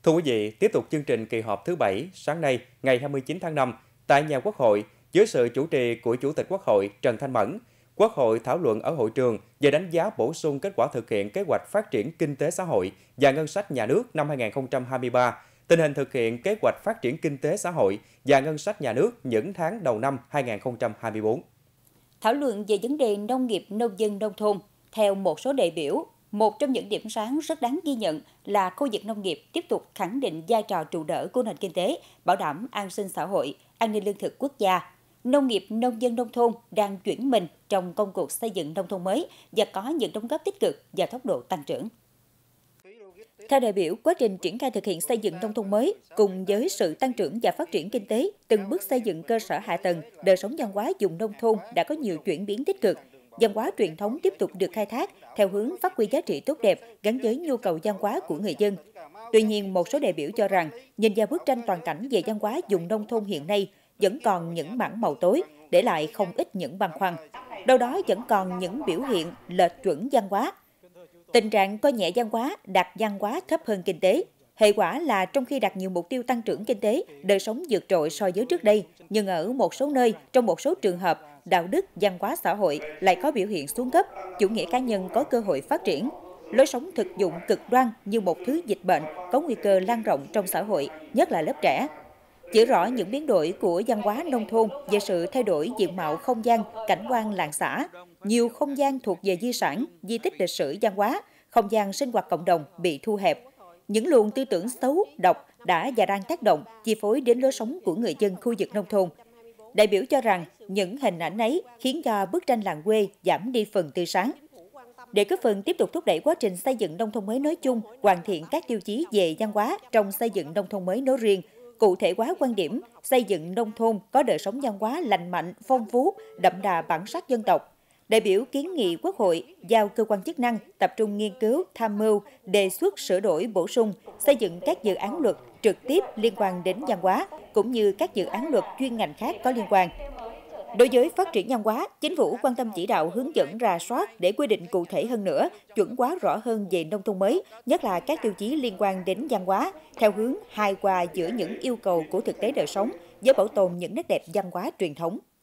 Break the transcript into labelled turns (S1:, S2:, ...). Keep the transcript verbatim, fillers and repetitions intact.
S1: Thưa quý vị, tiếp tục chương trình kỳ họp thứ bảy sáng nay, ngày hai mươi chín tháng năm, tại nhà Quốc hội, dưới sự chủ trì của Chủ tịch Quốc hội Trần Thanh Mẫn, Quốc hội thảo luận ở hội trường về đánh giá bổ sung kết quả thực hiện kế hoạch phát triển kinh tế xã hội và ngân sách nhà nước năm hai nghìn không trăm hai mươi ba, tình hình thực hiện kế hoạch phát triển kinh tế xã hội và ngân sách nhà nước những tháng đầu năm hai nghìn không trăm hai mươi tư.
S2: Thảo luận về vấn đề nông nghiệp, nông dân, nông thôn, theo một số đại biểu, một trong những điểm sáng rất đáng ghi nhận là khu vực nông nghiệp tiếp tục khẳng định vai trò trụ đỡ của nền kinh tế, bảo đảm an sinh xã hội, an ninh lương thực quốc gia. Nông nghiệp, nông dân, nông thôn đang chuyển mình trong công cuộc xây dựng nông thôn mới và có những đóng góp tích cực và tốc độ tăng trưởng. Theo đại biểu, quá trình triển khai thực hiện xây dựng nông thôn mới cùng với sự tăng trưởng và phát triển kinh tế, từng bước xây dựng cơ sở hạ tầng, đời sống văn hóa vùng nông thôn đã có nhiều chuyển biến tích cực. Văn hóa truyền thống tiếp tục được khai thác theo hướng phát huy giá trị tốt đẹp gắn với nhu cầu văn hóa của người dân. Tuy nhiên, một số đại biểu cho rằng, nhìn vào bức tranh toàn cảnh về văn hóa vùng nông thôn hiện nay, vẫn còn những mảng màu tối, để lại không ít những băn khoăn. Đâu đó vẫn còn những biểu hiện lệch chuẩn văn hóa. Tình trạng coi nhẹ văn hóa, đặt văn hóa thấp hơn kinh tế. Hệ quả là trong khi đặt nhiều mục tiêu tăng trưởng kinh tế, đời sống vượt trội so với trước đây, nhưng ở một số nơi, trong một số trường hợp, đạo đức, văn hóa xã hội lại có biểu hiện xuống cấp, chủ nghĩa cá nhân có cơ hội phát triển. Lối sống thực dụng cực đoan như một thứ dịch bệnh có nguy cơ lan rộng trong xã hội, nhất là lớp trẻ. Chỉ rõ những biến đổi của văn hóa nông thôn về sự thay đổi diện mạo không gian, cảnh quan làng xã. Nhiều không gian thuộc về di sản, di tích lịch sử văn hóa, không gian sinh hoạt cộng đồng bị thu hẹp. Những luồng tư tưởng xấu, độc đã và đang tác động, chi phối đến lối sống của người dân khu vực nông thôn. Đại biểu cho rằng những hình ảnh ấy khiến cho bức tranh làng quê giảm đi phần tươi sáng. Để góp phần tiếp tục thúc đẩy quá trình xây dựng nông thôn mới nói chung, hoàn thiện các tiêu chí về văn hóa trong xây dựng nông thôn mới nói riêng, cụ thể hóa quan điểm xây dựng nông thôn có đời sống văn hóa lành mạnh, phong phú, đậm đà bản sắc dân tộc. Đại biểu kiến nghị Quốc hội giao cơ quan chức năng tập trung nghiên cứu, tham mưu, đề xuất sửa đổi bổ sung, xây dựng các dự án luật trực tiếp liên quan đến văn hóa, cũng như các dự án luật chuyên ngành khác có liên quan. Đối với phát triển văn hóa, Chính phủ quan tâm chỉ đạo hướng dẫn rà soát để quy định cụ thể hơn nữa, chuẩn hóa rõ hơn về nông thôn mới, nhất là các tiêu chí liên quan đến văn hóa, theo hướng hài hòa giữa những yêu cầu của thực tế đời sống với bảo tồn những nét đẹp văn hóa truyền thống.